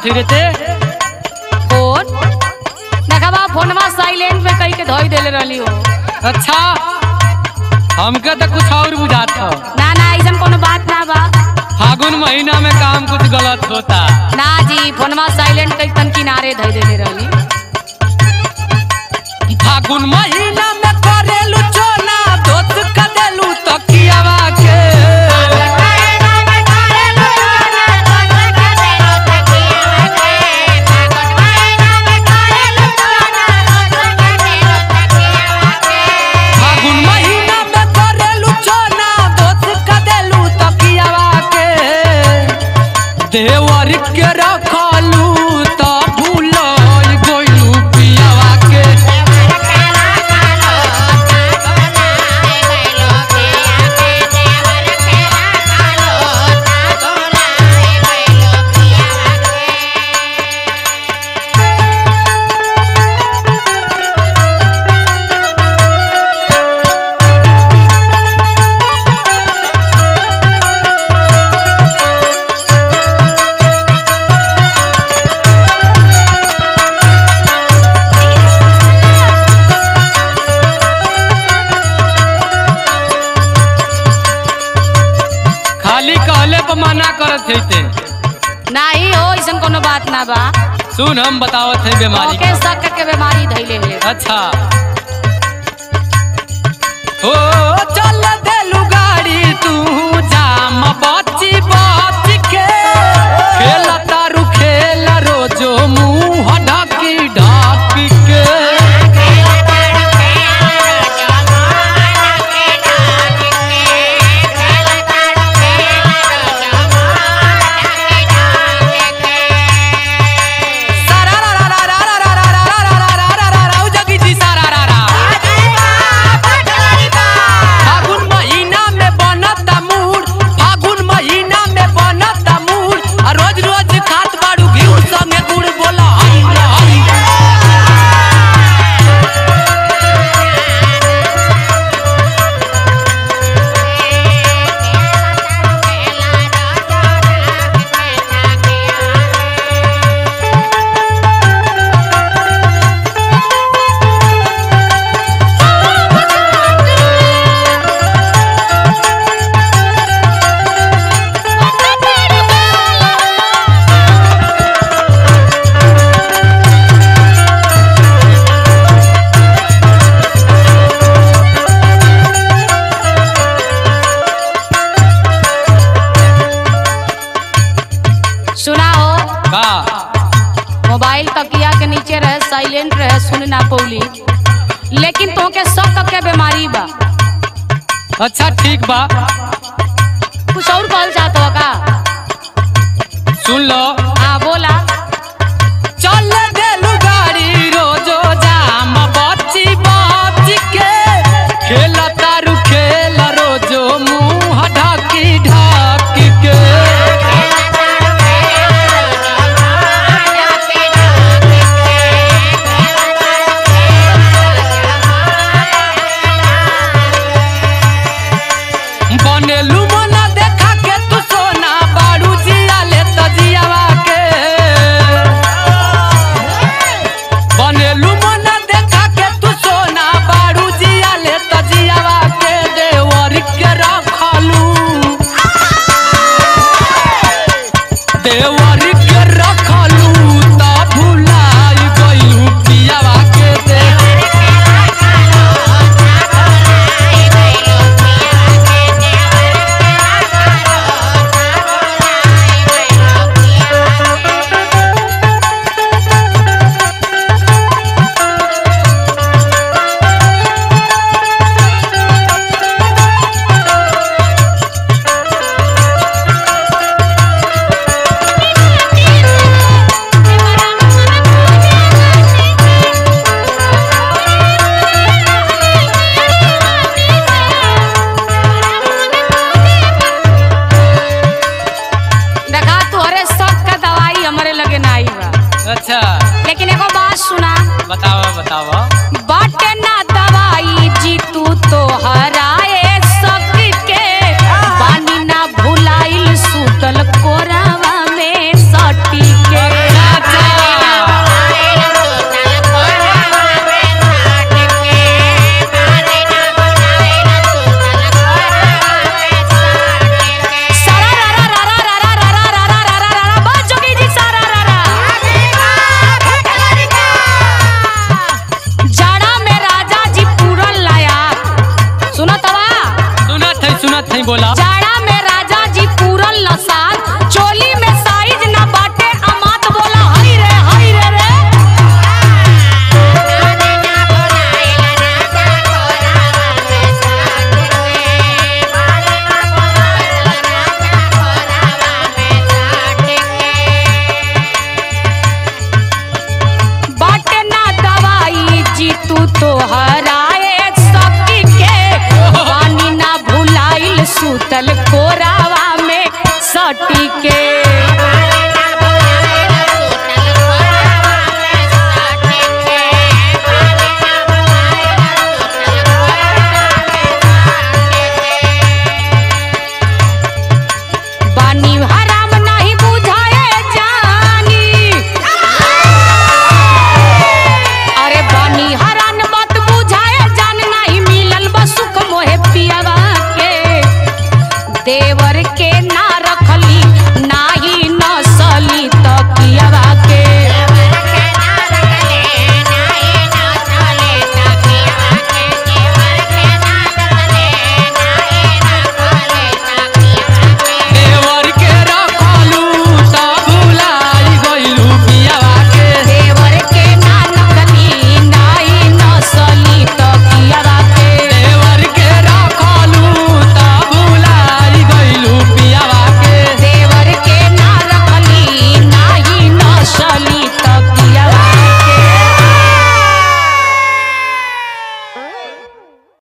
बतावत ही रहते फोन देखा फोनवा साइलेंट में कहीं के धोई देले रहली हो। अच्छा हमके तो कुछ और बुझात हो। ना ना ऐसा कोनो बात ना बा। फागुन महीना में काम कुछ गलत होता ना जी फोनवा साइलेंट कहीं तन किनारे धोई देले रहली। फागुन महीना में करेलू चोला दोस्त का देलू तकियावा के देवर के रखलू तो भूलई गइलू पियावा के। खाली कहले पर मना करत थे नहीं हो ऐसा कोनो बात ना बा। सुन हम बतावत है बीमारी के शक के बीमारी धइले ले। अच्छा ओ चल देलू गाड़ी तू जाम बची बच के खेल तारू खेल रोजो मुंह ढाकी ढाकी के मोबाइल तकिया के नीचे रहे साइलेंट रहे सुन ना पौली लेकिन तो के शक के बीमारी बा। अच्छा ठीक बा कुछ और कहल चाहत हो का? सुन लो। हाँ बोला। चल देलू गाड़ी रोजो जाम बची बच के खेल तारू खेल रोजो मुंह ढाकी ढाकी के बनेलू मना देखा के तू सोना बारू जिया ले तजियावा के बनेलू मना देखा के तू सोना बारू जिया ले तजियावा के देवर के रखलू देवर के रखलू ता भुलाई गइलू पियावा के दे अच्छा लेकिन एगो बात सुना। बतावा बतावा। बाटे ना दवाई जी तू तो हराए सक के बानी ना भुलाइल सुतल कोरावा में सटी के। सूतल कोरावा में सटी के